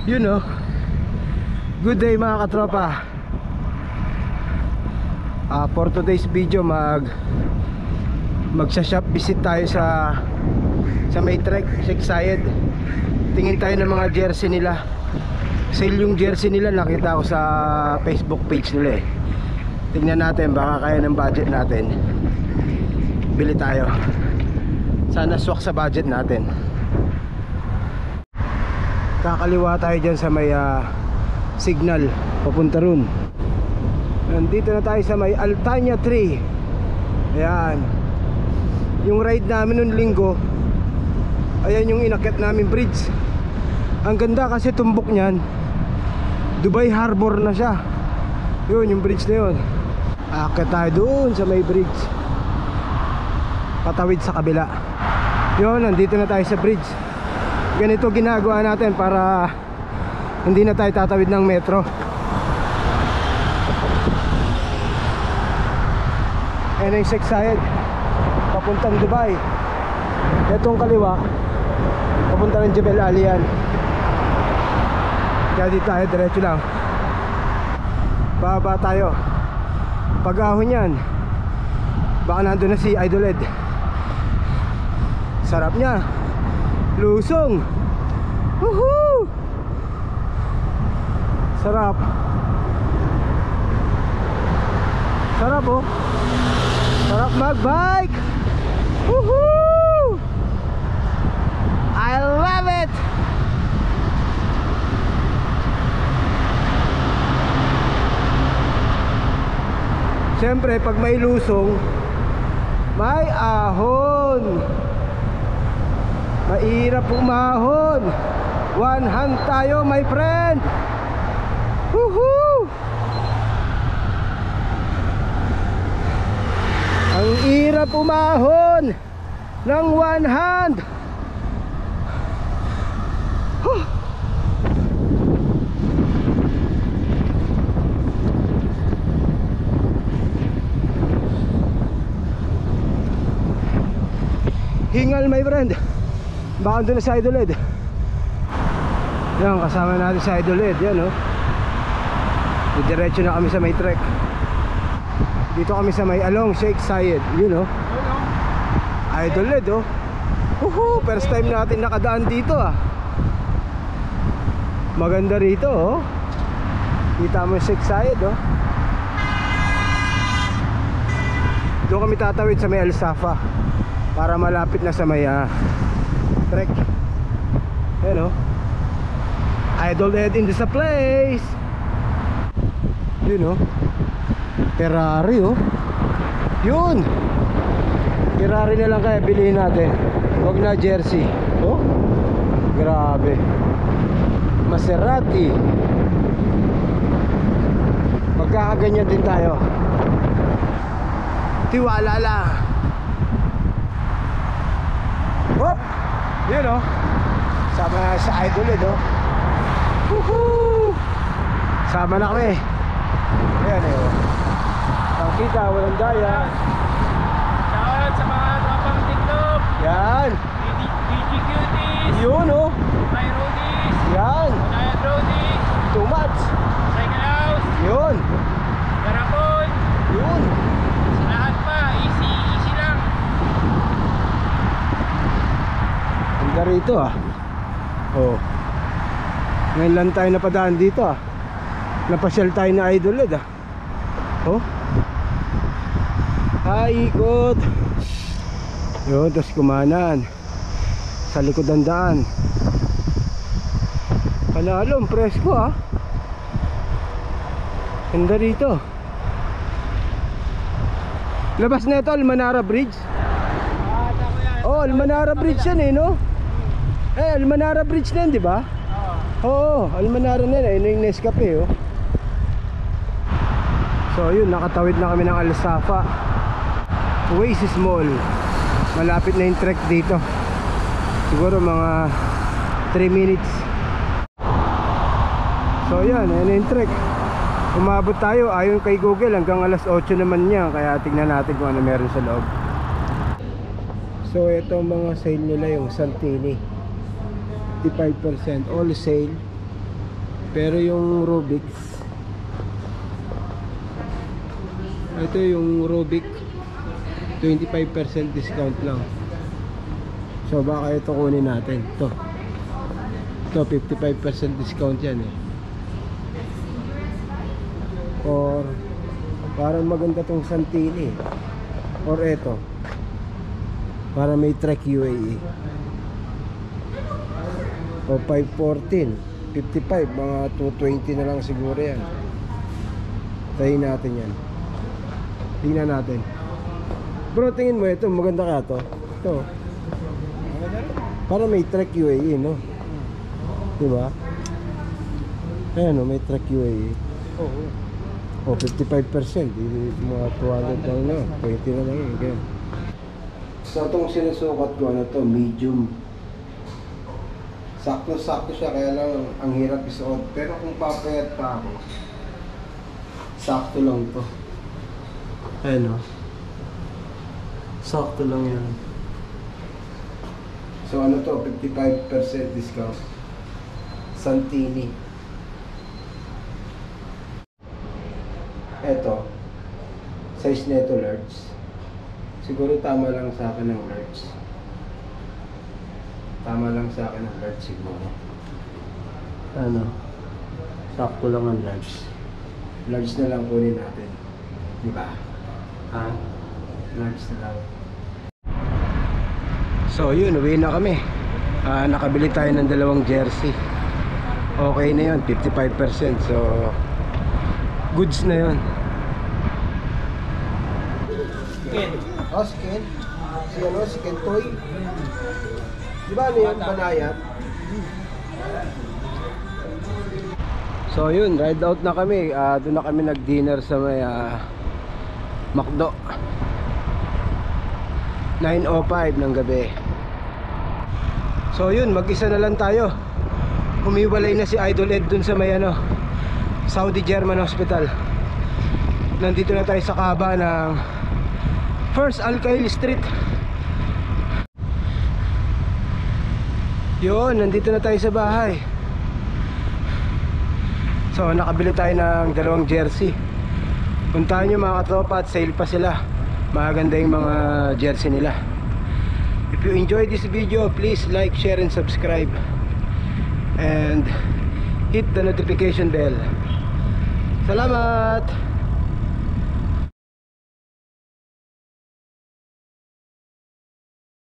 You know, good day mga katropa. For today's video magsa-shop visit tayo sa may trek, Sheikh Zayed. Tingin tayo ng mga jersey nila. Sale yung jersey nila, nakita ko sa Facebook page nila eh. Tingnan natin, baka kaya ng budget natin. Bili tayo. Sana swak sa budget natin. Kakaliwa tayo dyan sa may signal papunta ron. Nandito na tayo sa may Altania Tree. Ayan. Yung ride namin noong linggo, ayan yung inakyat namin bridge. Ang ganda kasi tumbok nyan, Dubai Harbor na siya. Yun yung bridge na yun. Aakyat tayo doon sa may bridge, patawid sa kabila. Yun, nandito na tayo sa bridge. Ganito ginagawa natin para hindi na tayo tatawid ng metro. Ayan yung Sheikh Zayed papuntang Dubai. Itong kaliwa papunta ng Jebel Ali yan. Kaya dito tayo, diretso lang. Baba tayo. Pag-ahon yan, baka nandun na si Idol Ed. Sarap niya, lusong. Woohoo! Sarap. Sarap oh. Sarap mag-bike. Woohoo! I love it. Siyempre pag may lusong, may ahon. Mahirap umahon. One hand tayo, my friend. Woohoo! Ang hirap umahon ng one hand. Hingal, my friend. Baka doon na si Idol Ed. Yan, kasama natin si Idol Ed. Yan oh. Diretso na kami sa may trek. Dito kami sa may along Sheikh Zayed. You know, Idol Ed oh. Woohoo, first time natin nakadaan dito ah. Maganda rito oh. Kita mo Sheikh Zayed oh. Doon kami tatawid sa may Al Safa para malapit na sa may trek. Ayan oh. Idol Ed in this place. You know, Ferrari oh. Yun, Ferrari na lang kaya bilhin natin. Huwag na jersey. Oh, grabe. Maserati. Magkakaganyan din tayo. Tiwala lang. Hop! Yun oh. Sama sa Idol Ed oh. Woohoo! Sama na kami. Ayan eh oh. Kita, walang daya. Shoutout sa mga tropang TikTok. Yan. DG Cuties. Yun oh. My Roadies. Yan. Unayan Roadie. Too much. Cycle House. Yun. Garapon. Yun. Sa lahat pa, easy lang. Ganda rito ah. Oh. Ngayon lang tayo napadaan dito ah. Napasyal tayo na Idol Ed ah. Oh. Ikot. Yun, tapos kumanan sa likod ng daan. Panalong, presko ah. Ganda rito. Labas na ito, Almanara Bridge. Oh, Almanara Bridge yan eh, no? Almanara Bridge na yan, di ba? Oo, Almanara na yan. Ayun yung Nescafe oh. So yun, nakatawid na kami ng Al Safa Oasis Mall. Malapit na yung trek dito. Siguro mga 3 minutes. So yan, ayun yung trek. Umabot tayo ayon kay Google hanggang alas 8 naman niya. Kaya tignan natin kung ano meron sa loob. So ito mga sale nila, yung Santini 55% all sale. Pero yung Rubik, ito yung Rubik, 25% discount lang. So baka ito kunin natin. Ito 55% discount yan eh. Or parang maganda tong Santini. Or ito, para may Trek UAE. O 514, 55, mga 220 na lang siguro yan. Tayin natin yan. Tingnan natin. Bro, tingin mo ito, maganda ka to. Ito. Para may Trek UAE, no? Diba? Ayan o, may Trek UAE. Oo. O, 55%. Mga 200 lang na. 20 na lang yun. Ganyan. So, itong sinusukat ko, ano to, medium. Sakto-sakto siya, kaya lang ang hirap isuot. Pero kung papayat pa ako, sakto lang to. Ayan o. Sakto lang yan. So ano to, 55% discount. Santini. Eto, size neto large. Siguro tama lang sa akin ng large. Tama lang sa akin ng large siguro. Ano? Sakto lang ang large. Large na lang kunin natin. Diba? Ha? Large na lang. So yun, uwi na kami. Nakabili tayo ng dalawang jersey. Okay na yun, 55%. So goods na yun. Ken. Oh, si Ken. Si ano, si Ken Toy. Di ba ano yun, Banayat? So yun, ride out na kami. Doon na kami nag-dinner sa may McDo. 9:05 ng gabi. So yun, mag-isa na lang tayo. Humiwalay na si Idol Ed dun sa may ano, Saudi German Hospital. Nandito na tayo sa kaba ng First Al-Khail Street. Yun, nandito na tayo sa bahay. So nakabili tayo ng dalawang jersey. Puntahan nyo mga katropa, at sale pa sila. Maganda yung mga jersey nila. If you enjoyed this video, please like, share and subscribe. And hit the notification bell. Salamat!